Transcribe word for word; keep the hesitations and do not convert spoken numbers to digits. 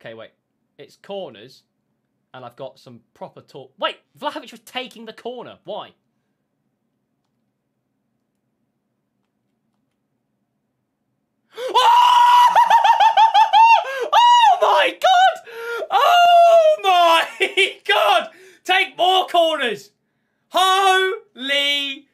Okay, wait. It's corners, and I've got some proper talk. Wait, Vlahovic was taking the corner. Why? Oh! Oh my god! Oh my god! Take more corners! Holy